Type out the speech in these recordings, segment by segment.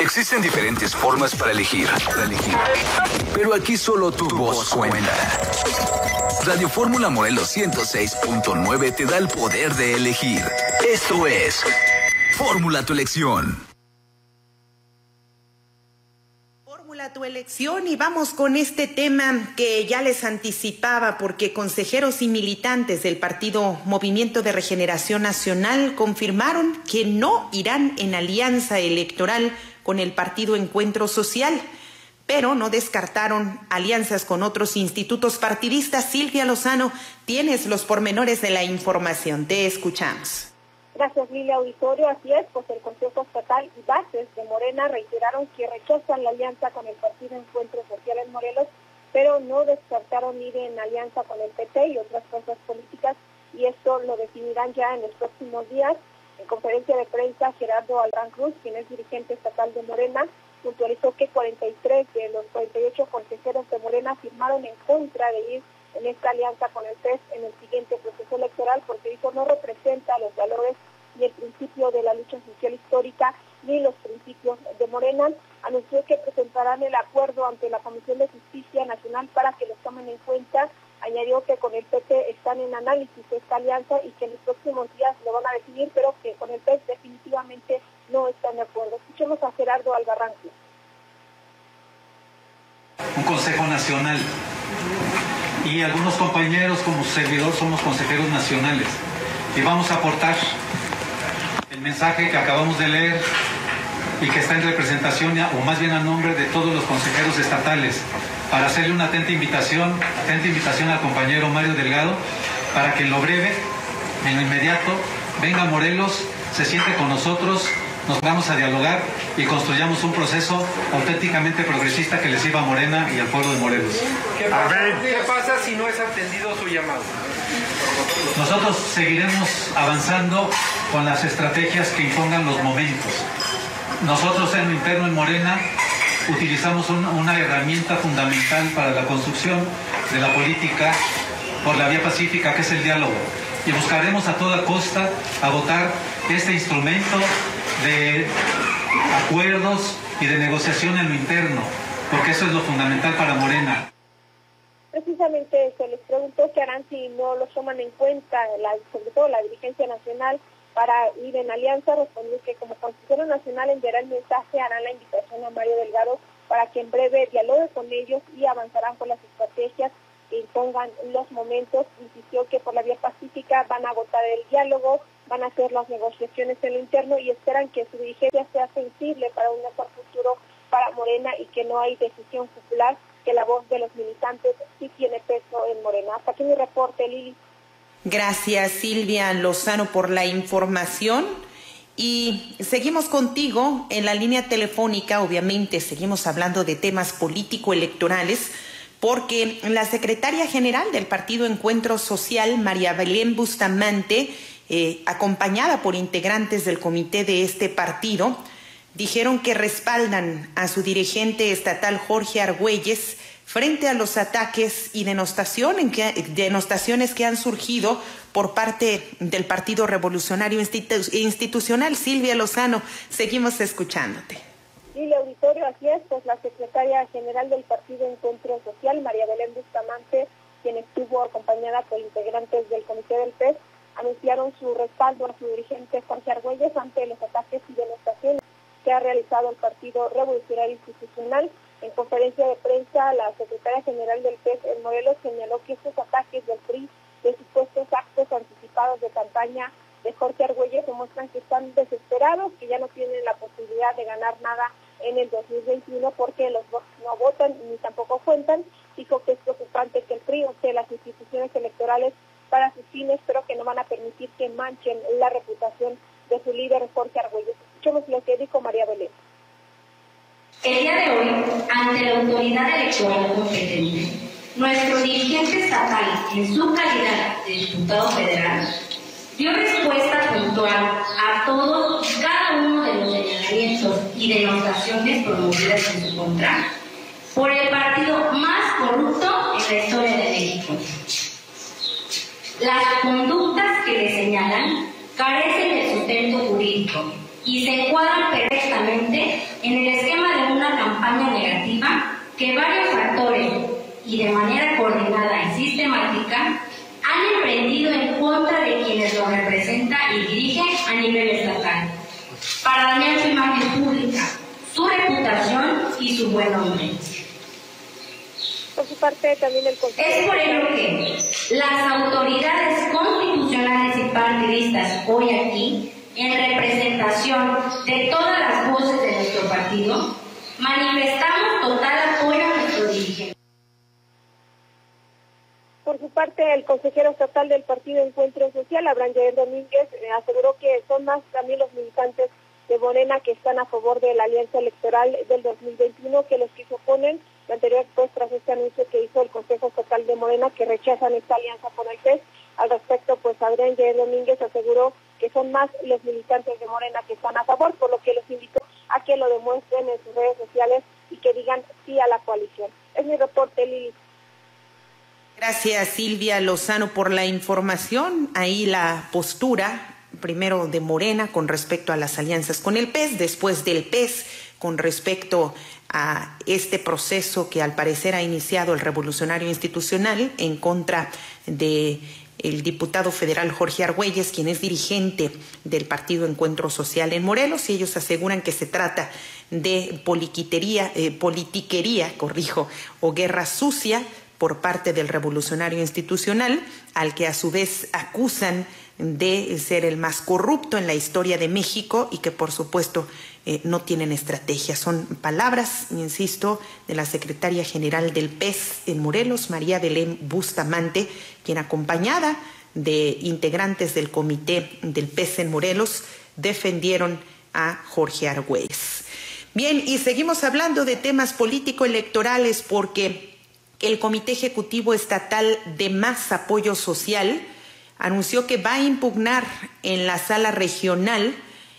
Existen diferentes formas para elegir. Pero aquí solo tu voz cuenta. Radio Fórmula Morelos 106.9 te da el poder de elegir. Esto es Fórmula tu elección. Fórmula tu elección, y vamos con este tema que ya les anticipaba, porque consejeros y militantes del partido Movimiento de Regeneración Nacional confirmaron que no irán en alianza electoral con el partido Encuentro Social, pero no descartaron alianzas con otros institutos partidistas. Silvia Lozano, tienes los pormenores de la información. Te escuchamos. Gracias, Lilia Auditorio. Así es, pues el Consejo Estatal y bases de Morena reiteraron que rechazan la alianza con el partido Encuentro Social en Morelos, pero no descartaron ir en alianza con el PT y otras fuerzas políticas, y esto lo definirán ya en los próximos días. En conferencia de prensa, Gerardo Albarrán Cruz, quien es dirigente estatal de Morena, puntualizó que 43 de los 48 consejeros de Morena firmaron en contra de ir en esta alianza con el PES en el siguiente proceso electoral, porque dijo no representa los valores ni el principio de la lucha social histórica ni los principios de Morena. Anunció que presentarán el acuerdo ante la Comisión de Justicia Nacional para que los tomen en cuenta. Añadió que con el PT están en análisis esta alianza y que en los próximos días lo van a definir, pero que con el PES definitivamente no están de acuerdo. Escuchemos a Gerardo Albarrán. Un Consejo Nacional, y algunos compañeros como servidor somos consejeros nacionales, y vamos a aportar el mensaje que acabamos de leer y que está en representación, o más bien a nombre de todos los consejeros estatales, para hacerle una atenta invitación al compañero Mario Delgado para que en lo breve, en lo inmediato, venga a Morelos, se siente con nosotros, nos vamos a dialogar y construyamos un proceso auténticamente progresista que le sirva a Morena y al pueblo de Morelos. ¿Qué pasa si no es atendido su llamado? Nosotros seguiremos avanzando con las estrategias que impongan los momentos. Nosotros en lo interno en Morena utilizamos una herramienta fundamental para la construcción de la política por la vía pacífica, que es el diálogo. Y buscaremos a toda costa agotar este instrumento de acuerdos y de negociación en lo interno, porque eso es lo fundamental para Morena. Precisamente se les preguntó qué harán si no lo toman en cuenta, sobre todo la dirigencia nacional, para ir en alianza. Respondió que como consejero nacional enviará el mensaje, harán la invitación a Mario Delgado para que en breve dialogue con ellos y avanzarán con las estrategias que impongan los momentos. Insistió que por la vía pacífica van a agotar el diálogo, van a hacer las negociaciones en lo interno y esperan que su dirigencia sea sensible para un mejor futuro para Morena y que no hay decisión popular, que la voz de los militantes sí tiene peso en Morena. Hasta aquí mi reporte, Lili. Gracias, Silvia Lozano, por la información. Y seguimos contigo en la línea telefónica. Obviamente seguimos hablando de temas político-electorales, porque la secretaria general del Partido Encuentro Social, María Belén Bustamante, acompañada por integrantes del comité de este partido, dijeron que respaldan a su dirigente estatal Jorge Argüelles frente a los ataques y denostaciones que han surgido por parte del Partido Revolucionario Institucional. Silvia Lozano, seguimos escuchándote. Sí, auditorio, así es, pues la secretaria general del Partido Encuentro Social, María Belén Bustamante, quien estuvo acompañada por integrantes del comité del PES, anunciaron su respaldo a su dirigente Jorge Argüelles ante los ataques y denostaciones que ha realizado el Partido Revolucionario Institucional. En conferencia de prensa, la secretaria general del PES en Morelos señaló que estos ataques del PRI de supuestos actos anticipados de campaña de Jorge Argüelles demuestran que están desesperados, que ya no tienen la posibilidad de ganar nada en el 2021 porque los votos no votan ni tampoco cuentan. Dijo que es preocupante que el PRI use las instituciones electorales para sus fines, pero que no van a permitir que manchen la reputación de su líder Jorge Argüelles. Escuchemos lo que dijo María Belén. El día de hoy, ante la autoridad electoral competente, nuestro dirigente estatal, en su calidad de diputado federal, dio respuesta puntual a todos y cada uno de los señalamientos y denostaciones promovidas en su contra por el partido más corrupto en la historia de México. Las conductas que le señalan carecen de sustento jurídico y se encuadran perfectamente en el que varios actores y de manera coordinada y sistemática han emprendido en contra de quienes lo representan y dirigen a nivel estatal, para dañar su imagen pública, su reputación y su buen nombre. Por su parte, también el Consejo... Es por ello que las autoridades constitucionales y partidistas hoy aquí, en representación de todas las voces de nuestro partido, manifestamos total apoyo a nuestro dirigente. Por su parte, el consejero estatal del Partido Encuentro Social, Abraham Jair Domínguez, aseguró que son más también los militantes de Morena que están a favor de la alianza electoral del 2021 que los que se oponen. Lo anterior, pues, tras este anuncio que hizo el Consejo Estatal de Morena, que rechazan esta alianza con el PES. Al respecto, pues, Abraham Jair Domínguez aseguró que son más los militantes de Morena que están a favor, por lo que los invitó a que lo demuestren en sus redes sociales y que digan sí a la coalición. Es mi reporte, Lili. Gracias, Silvia Lozano, por la información. Ahí la postura, primero de Morena con respecto a las alianzas con el PES, después del PES con respecto a este proceso que al parecer ha iniciado el Revolucionario Institucional en contra de el diputado federal Jorge Argüelles, quien es dirigente del Partido Encuentro Social en Morelos, y ellos aseguran que se trata de politiquería, o guerra sucia por parte del Revolucionario Institucional, al que a su vez acusan de ser el más corrupto en la historia de México y que por supuesto no tienen estrategia. Son palabras, insisto, de la secretaria general del PES en Morelos, María Belén Bustamante, quien acompañada de integrantes del comité del PES en Morelos defendieron a Jorge Argüelles. Bien, y seguimos hablando de temas político-electorales porque el Comité Ejecutivo Estatal de Más Apoyo Social anunció que va a impugnar en la sala regional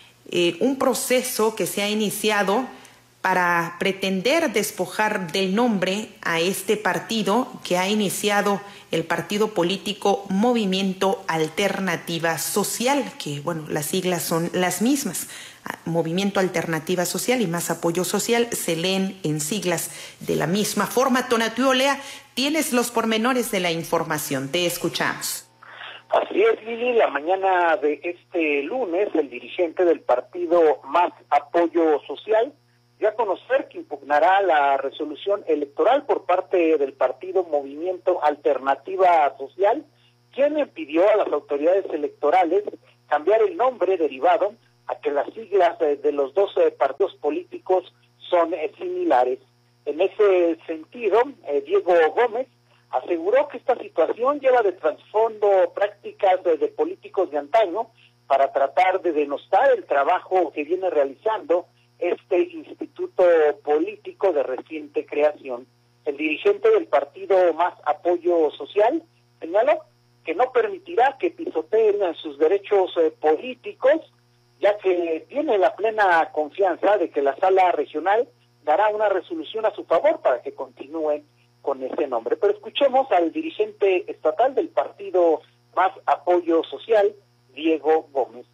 un proceso que se ha iniciado para pretender despojar del nombre a este partido que ha iniciado el partido político Movimiento Alternativa Social, que bueno, las siglas son las mismas. Movimiento Alternativa Social y Más Apoyo Social se leen en siglas de la misma forma. Tonatiuh Olea, tienes los pormenores de la información, te escuchamos. Así es, Lili, la mañana de este lunes, el dirigente del partido Más Apoyo Social dio a conocer que impugnará la resolución electoral por parte del partido Movimiento Alternativa Social, quien pidió a las autoridades electorales cambiar el nombre derivado a que las siglas de los dos partidos políticos son similares. En ese sentido, Diego Gómez aseguró que esta situación lleva de trasfondo prácticas de políticos de antaño para tratar de denostar el trabajo que viene realizando este instituto político de reciente creación. El dirigente del partido Más Apoyo Social señaló que no permitirá que pisoteen sus derechos políticos, ya que tiene la plena confianza de que la sala regional dará una resolución a su favor para que continúen con ese nombre. Pero escuchemos al dirigente estatal del partido Más Apoyo Social, Diego Gómez.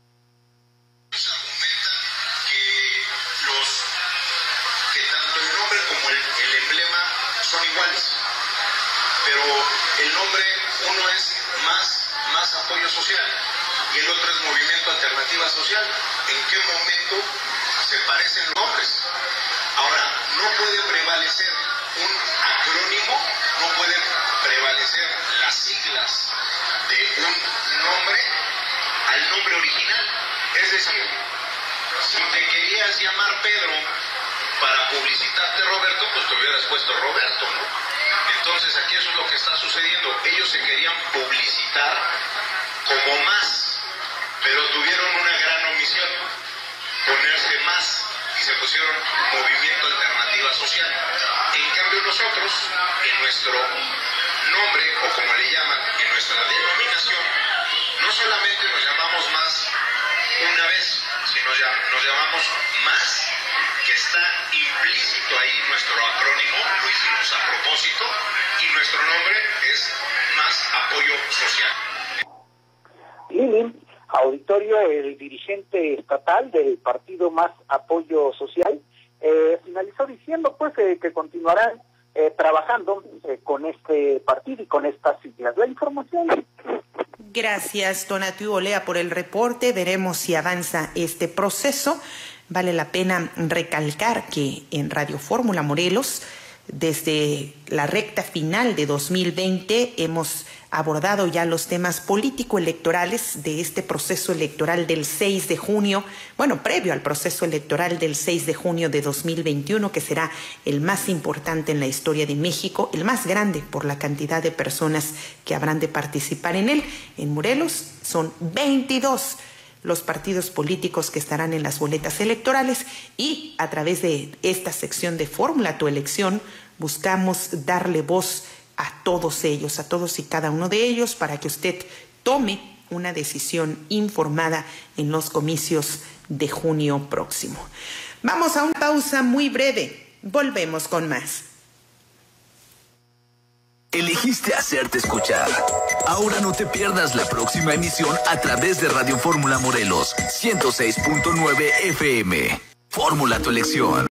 Que tanto el nombre como el emblema son iguales, pero el nombre, uno es más Apoyo Social y el otro es Movimiento Alternativa Social. ¿En qué momento se parecen los nombres? Ahora, no puede prevalecer un acrónimo, no pueden prevalecer las siglas de un nombre al nombre original. Es decir, si te querías llamar Pedro para publicitarte Roberto, pues te hubieras puesto Roberto, ¿no? Entonces aquí eso es lo que está sucediendo. Ellos se querían publicitar como más, pero tuvieron una gran omisión, ponerse más, y se pusieron Movimiento Alternativa Social. En cambio nosotros, en nuestro nombre, o como le llaman, en nuestra denominación, no solamente nos llamamos más una vez, sino nos llamamos más, que está implícito ahí nuestro acrónimo, lo hicimos a propósito, y nuestro nombre es Más Apoyo Social. Lili, auditorio, el dirigente estatal del partido Más Apoyo Social finalizó diciendo pues que continuarán trabajando con este partido y con estas siglas. La información. Gracias, Tonatiuh Olea, por el reporte. Veremos si avanza este proceso. Vale la pena recalcar que en Radio Fórmula Morelos, desde la recta final de 2020, hemos abordado ya los temas político-electorales de este proceso electoral del 6 de junio, previo al proceso electoral del 6 de junio de 2021, que será el más importante en la historia de México, el más grande por la cantidad de personas que habrán de participar en él. En Morelos son 22 los partidos políticos que estarán en las boletas electorales, y a través de esta sección de Fórmula Tu Elección buscamos darle voz a todos ellos, a todos y cada uno de ellos, para que usted tome una decisión informada en los comicios de junio próximo. Vamos a una pausa muy breve. Volvemos con más. Elegiste hacerte escuchar. Ahora no te pierdas la próxima emisión a través de Radio Fórmula Morelos 106.9 FM. Fórmula Tu Elección.